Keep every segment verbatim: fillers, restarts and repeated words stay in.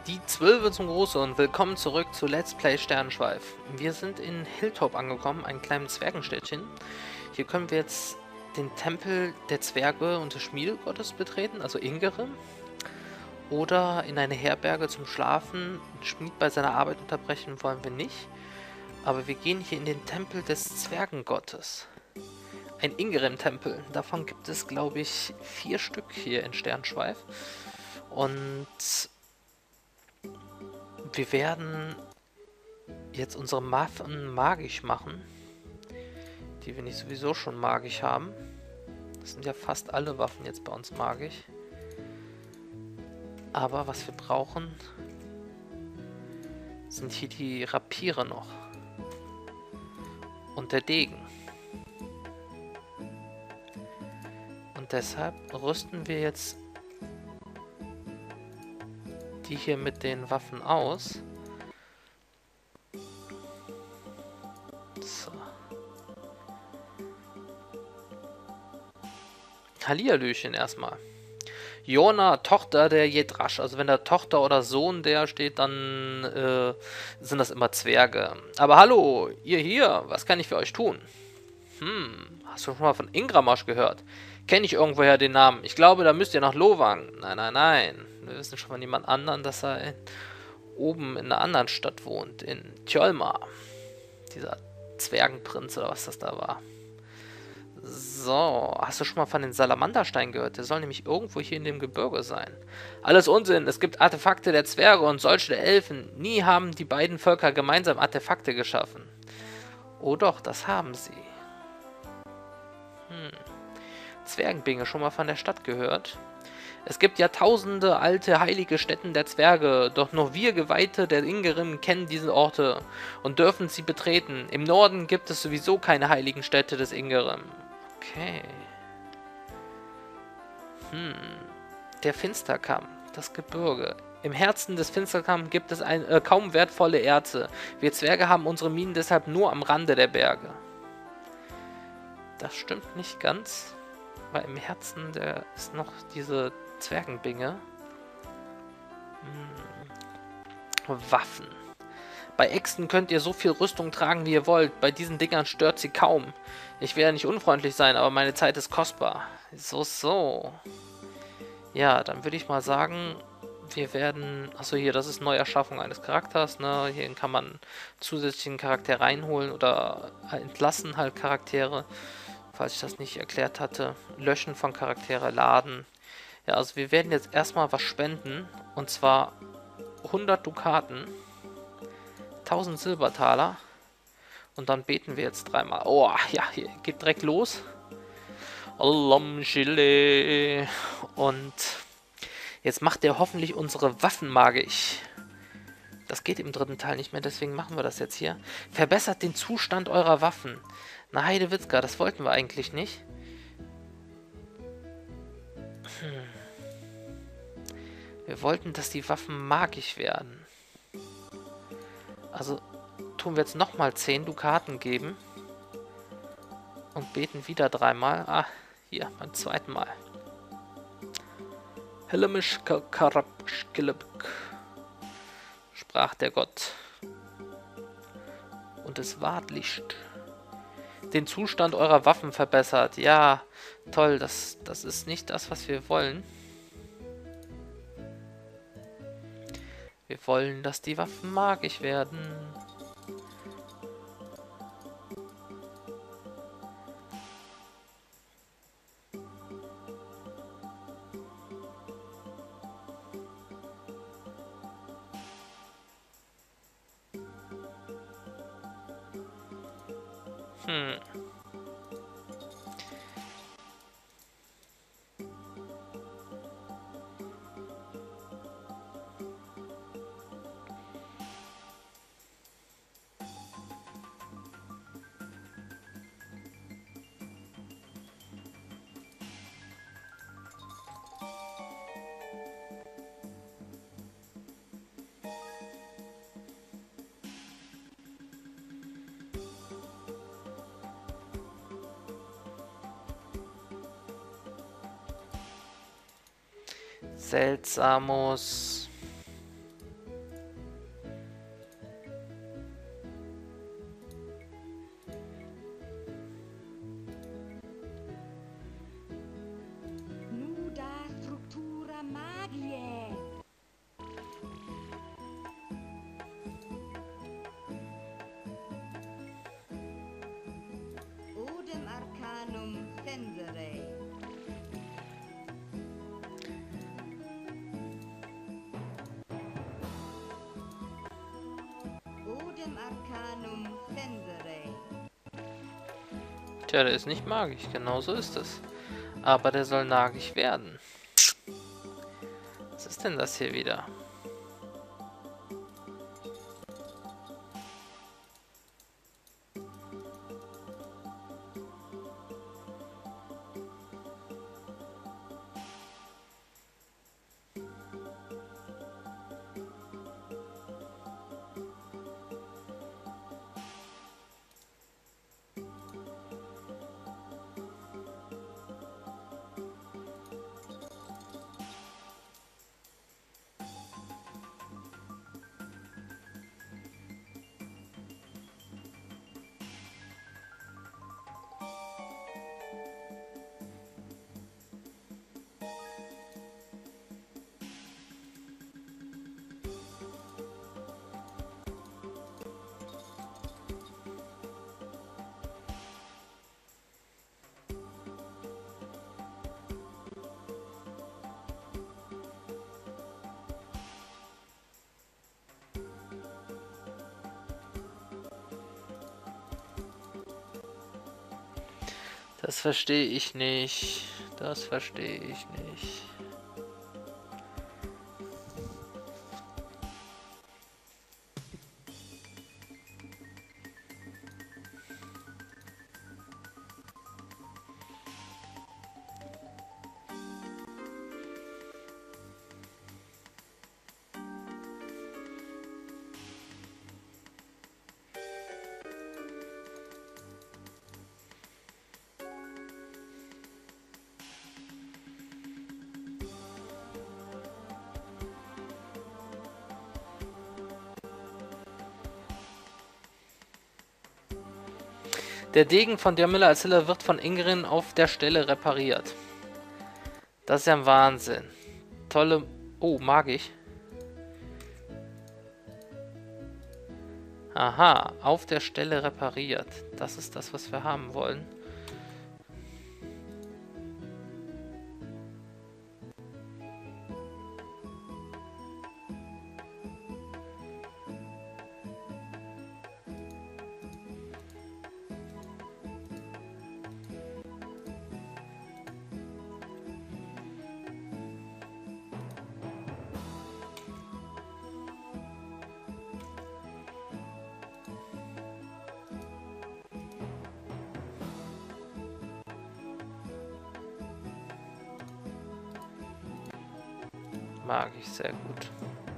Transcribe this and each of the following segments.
Die Zwölfe zum Große und willkommen zurück zu Let's Play Sternenschweif. Wir sind in Hilltop angekommen, einem kleinen Zwergenstädtchen. Hier können wir jetzt den Tempel der Zwerge und des Schmiedegottes betreten, also Ingerim. Oder in eine Herberge zum Schlafen. Den Schmied bei seiner Arbeit unterbrechen wollen wir nicht. Aber wir gehen hier in den Tempel des Zwergengottes. Ein Ingerim-Tempel. Davon gibt es, glaube ich, vier Stück hier in Sternenschweif. Und wir werden jetzt unsere Waffen magisch machen, die wir nicht sowieso schon magisch haben. Das sind ja fast alle Waffen jetzt bei uns magisch. Aber was wir brauchen, sind hier die Rapiere noch. Und der Degen. Und deshalb rüsten wir jetzt die hier mit den Waffen aus. So. Hallihallöchen erstmal. Jona, Tochter der Jedrasch. Also wenn da Tochter oder Sohn der steht, dann äh, sind das immer Zwerge. Aber hallo, ihr hier, was kann ich für euch tun? Hm, hast du schon mal von Ingramasch gehört? Kenne ich irgendwoher den Namen? Ich glaube, da müsst ihr nach Lowang. Nein, nein, nein. Wir wissen schon von jemand anderen, dass er in, oben in einer anderen Stadt wohnt. In Tjolma. Dieser Zwergenprinz oder was das da war. So, hast du schon mal von den Salamanderstein gehört? Der soll nämlich irgendwo hier in dem Gebirge sein. Alles Unsinn. Es gibt Artefakte der Zwerge und solche der Elfen. Nie haben die beiden Völker gemeinsam Artefakte geschaffen. Oh doch, das haben sie. Hm. Zwergenbinge, schon mal von der Stadt gehört? Es gibt Jahrtausende alte heilige Stätten der Zwerge, doch nur wir Geweihte der Ingerim kennen diese Orte und dürfen sie betreten. Im Norden gibt es sowieso keine heiligen Städte des Ingerim. Okay. Hm. Der Finsterkamm, das Gebirge. Im Herzen des Finsterkamm gibt es ein, äh, kaum wertvolle Erze. Wir Zwerge haben unsere Minen deshalb nur am Rande der Berge. Das stimmt nicht ganz, weil im Herzen der ist noch diese Zwergenbinge. Hm. Waffen. Bei Äxten könnt ihr so viel Rüstung tragen, wie ihr wollt. Bei diesen Dingern stört sie kaum. Ich werde nicht unfreundlich sein, aber meine Zeit ist kostbar. So, so. Ja, dann würde ich mal sagen, wir werden... Achso, hier, das ist Neuerschaffung eines Charakters, ne? Hier kann man zusätzlichen Charakter reinholen oder entlassen halt Charaktere, falls ich das nicht erklärt hatte. Löschen von Charaktere, laden. Ja, also wir werden jetzt erstmal was spenden. Und zwar hundert Dukaten. tausend Silbertaler. Und dann beten wir jetzt dreimal. Oh, ja, hier geht direkt los. Und jetzt macht er hoffentlich unsere Waffen magisch. Das geht im dritten Teil nicht mehr, deswegen machen wir das jetzt hier. Verbessert den Zustand eurer Waffen. Na, Heidewitzka, das wollten wir eigentlich nicht. Hm. Wir wollten, dass die Waffen magisch werden. Also tun wir jetzt nochmal zehn Dukaten geben. Und beten wieder dreimal. Ah, hier, beim zweiten Mal. Hellemisch Karabschkilebk, sprach der Gott. Und es ward Licht. Den Zustand eurer Waffen verbessert. Ja, toll, das, das ist nicht das, was wir wollen. Wir wollen, dass die Waffen magisch werden. Hm. Seltsamus. Magie. Odem Arcanum Fendere. Odem Arcanum Fendere. Tja, der ist nicht magisch, genau so ist es. Aber der soll magisch werden. Was ist denn das hier wieder? Das verstehe ich nicht. Das verstehe ich nicht. Der Degen von Diamilla Azilla wird von Ingrin auf der Stelle repariert. Das ist ja ein Wahnsinn. Tolle... Oh, mag ich. Aha, auf der Stelle repariert. Das ist das, was wir haben wollen. Mag ich sehr gut.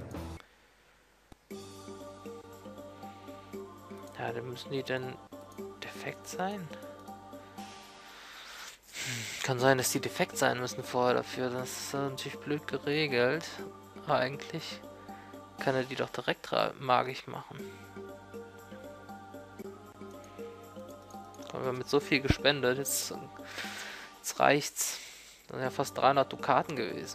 Ja, dann müssen die denn defekt sein? Hm, kann sein, dass die defekt sein müssen vorher dafür. Das ist natürlich blöd geregelt. Aber eigentlich kann er die doch direkt magisch machen. Aber wir haben mit so viel gespendet. Jetzt, jetzt reicht's. Das sind ja fast dreihundert Dukaten gewesen.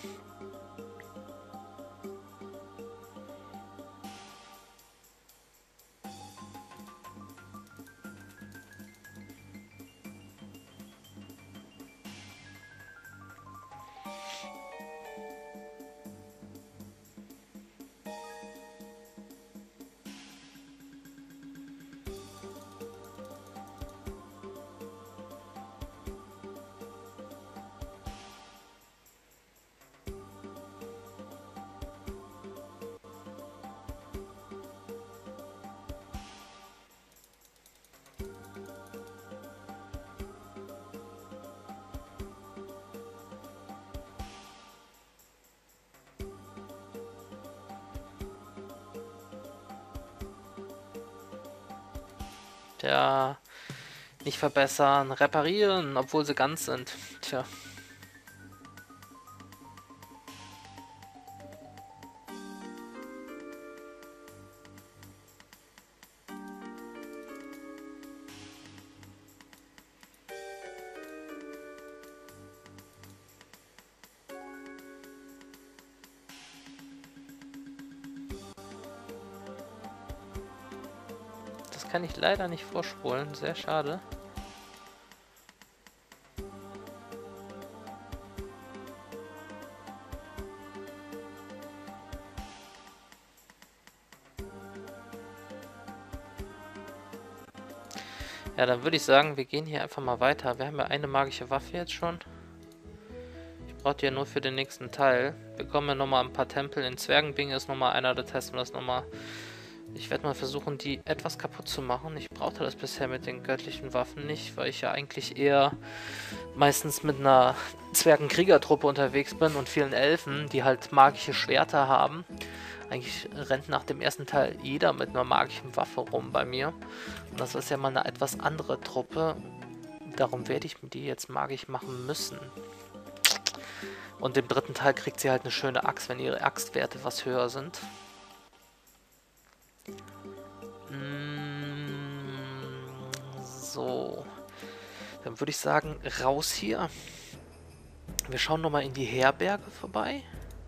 Tja, nicht verbessern, reparieren, obwohl sie ganz sind. Tja. kann ich leider nicht vorspulen. Sehr schade. Ja, dann würde ich sagen, wir gehen hier einfach mal weiter. Wir haben ja eine magische Waffe jetzt schon. Ich brauche die ja nur für den nächsten Teil. Wir kommen ja nochmal ein paar Tempel. In Zwergenbinge ist nochmal einer, da testen wir das nochmal. Ich werde mal versuchen, die etwas kaputt zu machen. Ich brauchte das bisher mit den göttlichen Waffen nicht, weil ich ja eigentlich eher meistens mit einer Zwergenkriegertruppe unterwegs bin und vielen Elfen, die halt magische Schwerter haben. Eigentlich rennt nach dem ersten Teil jeder mit einer magischen Waffe rum bei mir. Und das ist ja mal eine etwas andere Truppe. Darum werde ich mir die jetzt magisch machen müssen. Und im dritten Teil kriegt sie halt eine schöne Axt, wenn ihre Axtwerte was höher sind. So. Dann würde ich sagen, raus hier. Wir schauen nochmal in die Herberge vorbei.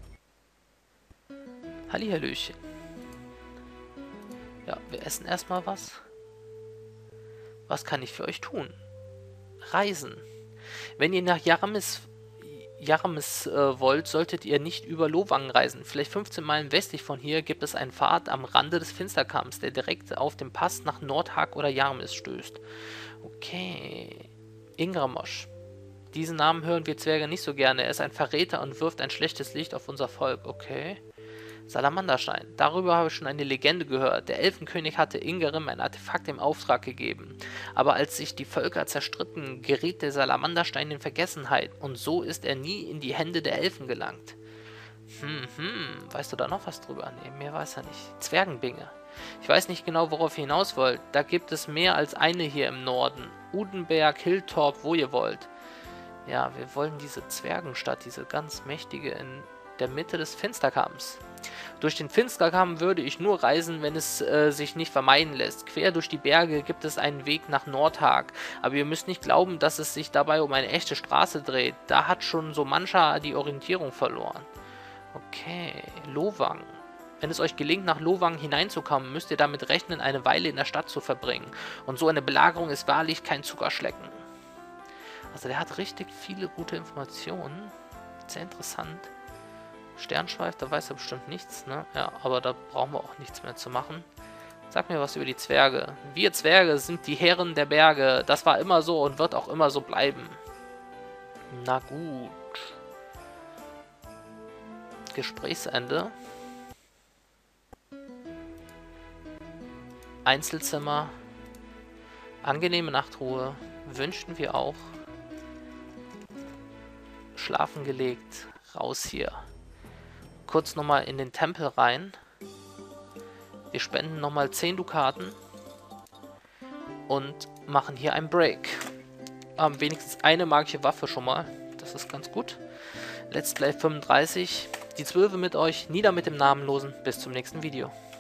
Hallihallöchen. Ja, wir essen erstmal was. Was kann ich für euch tun? Reisen. Wenn ihr nach Yaramis, Yaramis äh, wollt, solltet ihr nicht über Lowang reisen. Vielleicht fünfzehn Meilen westlich von hier gibt es einen Pfad am Rande des Finsterkamms, der direkt auf dem Pass nach Nordhag oder Yaramis stößt. Okay. Ingramosch. Diesen Namen hören wir Zwerge nicht so gerne. Er ist ein Verräter und wirft ein schlechtes Licht auf unser Volk. Okay. Salamanderstein. Darüber habe ich schon eine Legende gehört. Der Elfenkönig hatte Ingerim ein Artefakt im Auftrag gegeben. Aber als sich die Völker zerstritten, geriet der Salamanderstein in Vergessenheit. Und so ist er nie in die Hände der Elfen gelangt. Hm, hm. Weißt du da noch was drüber? Nee, mehr weiß er nicht. Zwergenbinge. Ich weiß nicht genau, worauf ihr hinaus wollt. Da gibt es mehr als eine hier im Norden. Udenberg, Hilltorp, wo ihr wollt. Ja, wir wollen diese Zwergenstadt, diese ganz mächtige in der Mitte des Finsterkamms. Durch den Finsterkamm würde ich nur reisen, wenn es äh, sich nicht vermeiden lässt. Quer durch die Berge gibt es einen Weg nach Nordhag. Aber ihr müsst nicht glauben, dass es sich dabei um eine echte Straße dreht. Da hat schon so mancher die Orientierung verloren. Okay, Lowang. Wenn es euch gelingt, nach Lowang hineinzukommen, müsst ihr damit rechnen, eine Weile in der Stadt zu verbringen. Und so eine Belagerung ist wahrlich kein Zuckerschlecken. Also der hat richtig viele gute Informationen. Sehr interessant. Sternschweif, da weiß er bestimmt nichts, ne? Ja, aber da brauchen wir auch nichts mehr zu machen. Sag mir was über die Zwerge. Wir Zwerge sind die Herren der Berge. Das war immer so und wird auch immer so bleiben. Na gut. Gesprächsende. Einzelzimmer. Angenehme Nachtruhe. Wünschten wir auch. Schlafen gelegt. Raus hier. Kurz nochmal in den Tempel rein. Wir spenden nochmal zehn Dukaten. Und machen hier einen Break. Haben wenigstens eine magische Waffe schon mal. Das ist ganz gut. Let's Play fünfunddreißig. Die Zwölfe mit euch. Nieder mit dem Namenlosen. Bis zum nächsten Video.